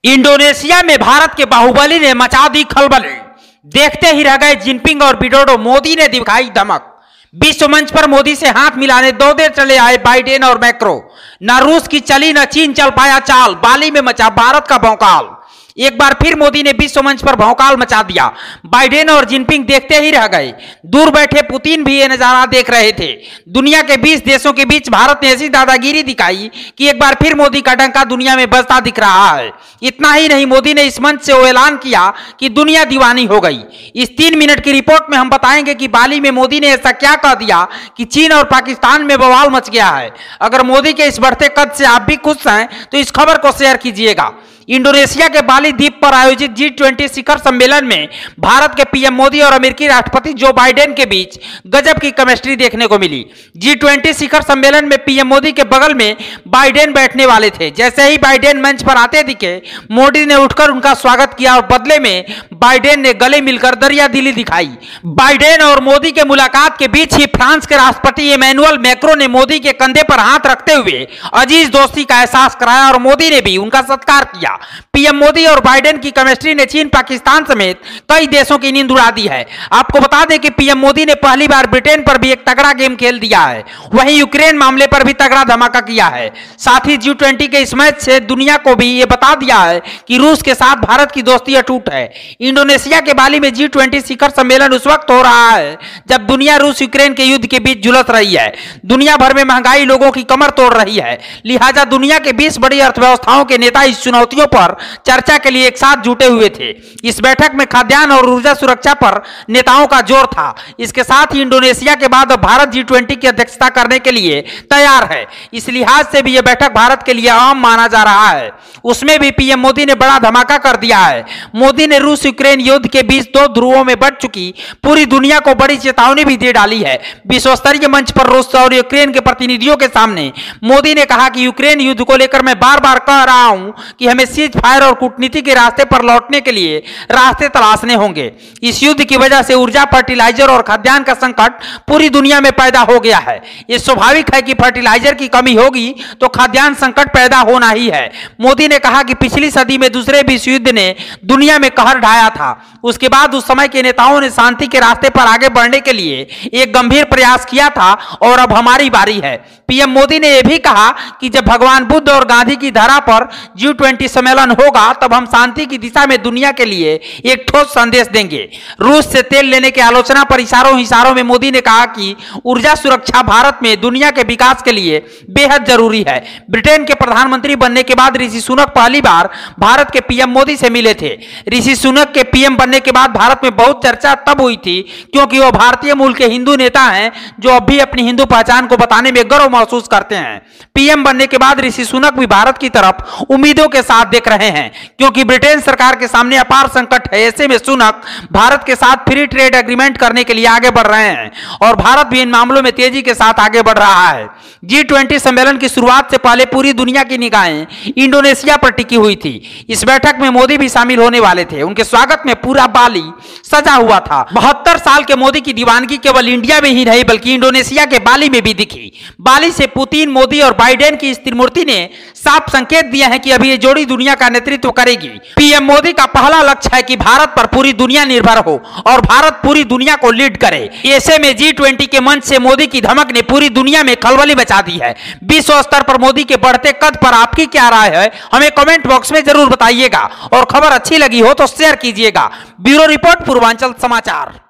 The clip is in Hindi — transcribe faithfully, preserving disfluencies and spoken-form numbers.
इंडोनेशिया में भारत के बाहुबली ने मचा दी खलबली। देखते ही रह गए जिनपिंग और विडोडो। मोदी ने दिखाई धमक। विश्व मंच पर मोदी से हाथ मिलाने दो देर चले आए बाइडेन और मैक्रो। न रूस की चली न चीन चल पाया चाल। बाली में मचा भारत का भौकाल। एक बार फिर मोदी ने विश्व मंच पर भौकाल मचा दिया। बाइडेन और जिनपिंग देखते ही रह गए। दूर बैठे पुतिन भी ये नजारा देख रहे थे। दुनिया के बीस देशों के बीच भारत ने ऐसी दादागिरी दिखाई कि एक बार फिर मोदी का डंका दुनिया में बजता दिख रहा है। इतना ही नहीं, मोदी ने इस मंच से वो ऐलान किया कि दुनिया दीवानी हो गई। इस तीन मिनट की रिपोर्ट में हम बताएंगे कि बाली में मोदी ने ऐसा क्या कह दिया कि चीन और पाकिस्तान में बवाल मच गया है। अगर मोदी के इस बढ़ते कद से आप भी खुश हैं तो इस खबर को शेयर कीजिएगा। इंडोनेशिया के बाली द्वीप पर आयोजित जी ट्वेंटी शिखर सम्मेलन में भारत के पीएम मोदी और अमेरिकी राष्ट्रपति जो बाइडेन के बीच गजब की केमिस्ट्री देखने को मिली। जी ट्वेंटी शिखर सम्मेलन में पीएम मोदी के बगल में बाइडेन बैठने वाले थे। जैसे ही बाइडेन मंच पर आते दिखे, मोदी ने उठकर उनका स्वागत किया और बदले में बाइडेन ने गले मिलकर दरिया दिली दिखाई। बाइडेन और मोदी के मुलाकात के बीच ही फ्रांस के राष्ट्रपति इमैनुअल मैक्रो ने मोदी के कंधे पर हाथ रखते हुए अजीज दोस्ती का एहसास कराया और मोदी ने भी उनका सत्कार किया। पीएम मोदी और बाइडेन की केमिस्ट्री ने चीन, पाकिस्तान समेत कई देशों की नींद उड़ा दी है। आपको बता दें कि पीएम मोदी ने पहली बार ब्रिटेन पर भी एक तगड़ा गेम खेल दिया है। वहीं यूक्रेन मामले पर भी तगड़ा धमाका किया है। साथ ही जी ट्वेंटी के इस मैच से दुनिया को भी यह बता दिया है कि रूस के साथ भारत की दोस्ती अटूट है। इंडोनेशिया के बाली में जी ट्वेंटी शिखर सम्मेलन उस वक्त हो रहा है जब दुनिया रूस यूक्रेन के युद्ध के बीच झुलस रही है। दुनिया भर में महंगाई लोगों की कमर तोड़ रही है। लिहाजा दुनिया के बीस बड़ी अर्थव्यवस्थाओं के नेता इस चुनौतियों पर चर्चा के लिए एक साथ जुटे हुए थे। इस बैठक में खाद्यान्न और ऊर्जा सुरक्षा पर नेताओं का जोर था। इसके साथ ही इंडोनेशिया के बाद अब भारत जी ट्वेंटी की अध्यक्षता करने के लिए तैयार है। इस लिहाज से भी यह बैठक भारत के लिए अहम माना जा रहा है। उसमें भी पीएम मोदी ने बड़ा धमाका कर दिया है। मोदी ने रूस यूक्रेन युद्ध के बीच दो ध्रुवों में बंट चुकी पूरी दुनिया को बड़ी चेतावनी भी दे डाली है। विश्व स्तरीय मंच पर रूस और यूक्रेन के प्रतिनिधियों के सामने मोदी ने कहा कि यूक्रेन युद्ध को लेकर मैं बार बार कह रहा हूं कि हमें सीज फायर और कूटनीति के रास्ते पर लौटने के लिए रास्ते तलाशने होंगे। इस युद्ध की वजह से ऊर्जा, फर्टिलाइजर और खाद्यान्न का संकट पूरी दुनिया में पैदा हो गया है। यह स्वाभाविक है कि फर्टिलाइजर की कमी होगी तो खाद्यान्न संकट पैदा होना ही है। मोदी ने कहा कि पिछली सदी में दूसरे विश्व युद्ध ने दुनिया में कहर ढाया था। उसके बाद उस समय के नेताओं ने शांति के रास्ते पर आगे बढ़ने के लिए एक गंभीर प्रयास किया था और अब हमारी बारी है। पीएम मोदी ने यह भी कहा कि जब भगवान बुद्ध और गांधी की धरा पर जी ट्वेंटी सम्मेलन होगा तब हम शांति की दिशा में दुनिया के लिए एक ठोस संदेश देंगे। रूस से तेल लेने की आलोचना पर इशारों इशारों में मोदी ने कहा कि ऊर्जा सुरक्षा भारत में दुनिया के विकास के लिए बेहद जरूरी है। ब्रिटेन के प्रधानमंत्री बनने के बाद ऋषि सुनक पहली बार भारत के पीएम मोदी से मिले थे। ऋषि सुनक के पीएम बनने के बाद भारत में बहुत चर्चा तब हुई थी क्योंकि वह भारतीय मूल के हिंदू नेता हैं जो अब भी अपनी हिंदू पहचान को बताने में गर्व महसूस करते हैं। पीएम बनने के बाद ऋषि सुनक भी भारत की तरफ उम्मीदों के साथ देख रहे हैं क्योंकि ब्रिटेन सरकार के सामने अपार संकट है। ऐसे में सुनक भारत के साथ फ्री ट्रेड एग्रीमेंट करने के लिए आगे बढ़ रहे हैं और भारत भी इन मामलों में तेजी के साथ आगे बढ़ रहा है। जी ट्वेंटी सम्मेलन की शुरुआत से पहले पूरी दुनिया की निगाहें इंडोनेशिया पर टिकी हुई थी। इस बैठक में मोदी भी शामिल होने वाले थे। उनके स्वागत में पूरा बाली सजा हुआ था। बहत्तर साल के मोदी की दीवानगी केवल इंडिया में ही नहीं बल्कि इंडोनेशिया के बाली में भी दिखी। बाली से पुतिन, मोदी और बाइडेन की इस त्रिमूर्ति ने साफ संकेत दिया है कि अभी ये जोड़ी दुनिया का नेतृत्व करेगी। पीएम मोदी का पहला लक्ष्य है कि भारत पर पूरी दुनिया निर्भर हो और भारत पूरी दुनिया को लीड करे। ऐसे में जी ट्वेंटी के मंच से मोदी की धमक ने पूरी दुनिया में खलबली मचा दी है। विश्व स्तर पर मोदी के बढ़ते कद पर आपकी क्या राय है, हमें कमेंट बॉक्स में जरूर बताइएगा और खबर अच्छी लगी हो तो शेयर कीजिएगा। ब्यूरो रिपोर्ट, पूर्वांचल समाचार।